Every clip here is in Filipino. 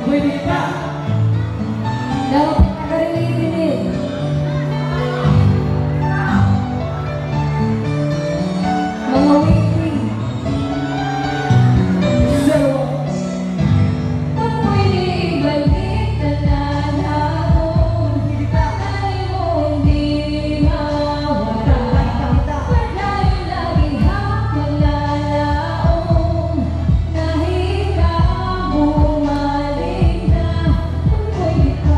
Pwede pa. Dapat nakarinitin. Mga wiki. Zero. Kung pwede ibalik tanan akong tatay mo hindi mawala. Paglayo lagi maglalaong kahit ka bumalik na. Kung pwede ka.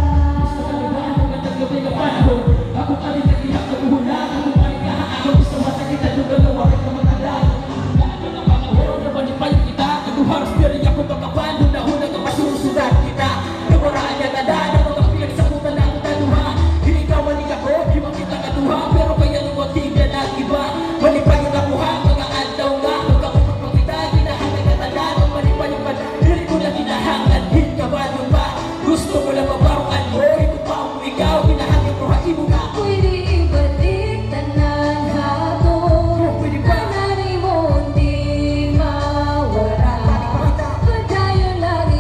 Ako pa rin nag-iyak na buhula. Ako pa rin ako gusto masakit at lugalawa rin naman ang lahat. Lahat na napakahuro na panipay kita. Ako haros pero ako magkapano na hunang na masusunod kita. Nawaraan niya na daan ako ang pinagsakutan na ako taluha. Hindi ka mali ako, ibang kita kaduha. Pero kaya nung tignan na iba. Mali pa yung nakuha, mga andaw nga. Magkakupag pa kita, ginahangad na tandaan. Mali pa yung diri ko na ginahangad. Hindi ka ba yung ba? Gusto mo lang mabaruan mo. Ikot pa ako ikaw, ginahangad ko hain mo nga. Pwede ibalik tanan hatong tanani mo hindi mawala. Pagdayo lagi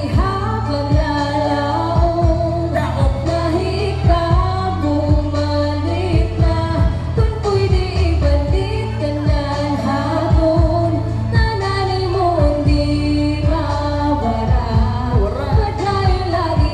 maglalaong kahit ka bumalik na. Kung pwede ibalik tanan hatong tanani mo hindi mawala. Pagdayo lagi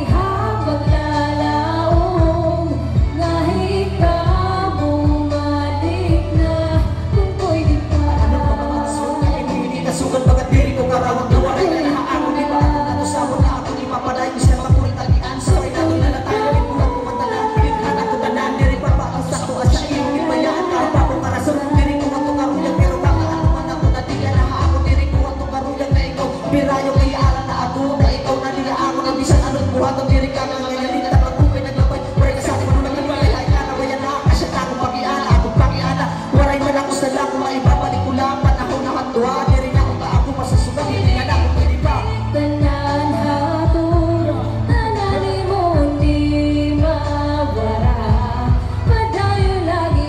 maglalaong kahit ka bumalik na. Kung pwede ka. Sugat bagat diri ko karawang gawaray na nahaako di ba ako natusawon na ako di mapaday ko siya makulit tagian sorry na doon na tayo di buhat ko matalan pinaghan ako tanan diri pa ba ang sakto at sa iyo di bayaan ka pa kung karason diri ko ang tukarulang pero baka ano man ako na tila nahaako diri ko ang tukarulang na ikaw pirayo kay alam na ako na ikaw na nila ako na bisan anong buhat ang diri ka nga ngayon di na pagkupay naglabay waray ka sa akin mo naglibay ay ka na wayan na kasya na akong pagiana akong pagiana waray man ako sa lang kung maibabalik ko lang panahon na matwa diri na ako masasugat hindi nga na ako pwede pa. Tanan hatong tanani mo hindi mawala. Padayo lagi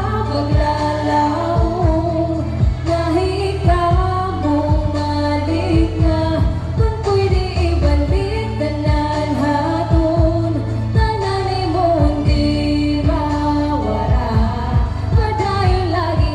maglalaong kahit ka bumalik na. Kung pwede ibalik tanan hatong tanani mo hindi mawala. Padayo lagi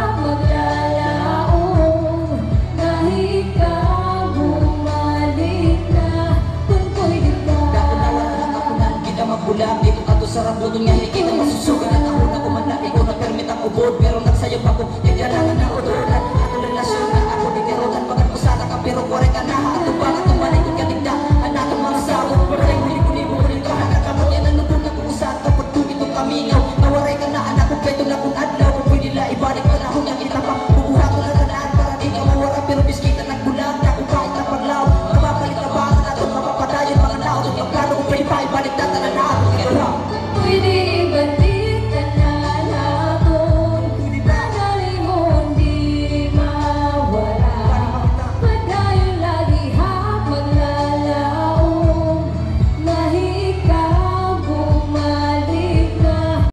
maglalaong kahit ka bumalik na. Kung pwede ka. Dakunawan na ako na kita magbulang dito ka to sa rambuto niya hindi kita masusugan at ako na kumanda ikaw na permit ang ubod pero nagsayang ako nagyalangan ako doon ako relasyon na ako nitirotan pagkat usata ka pero kore ka na ato ba ato malikot ka tigda anak ang mga sawot paray huli mo rin ka hanggang kamot yan ang lubog na kuusat kapag itong kamingaw nawaray ka na anak ko kayo na kung adlaw kung pwede la ibalik ka na kung yung kita pa bubuha ko na talaan para di ka mawara pero biskita nagbulag na kung kahit na paglaw mapapalit na ba na ito mapapadayon mga tao ito yung plano kung pwede pa ibalik na talaan na ato Pwede ibalik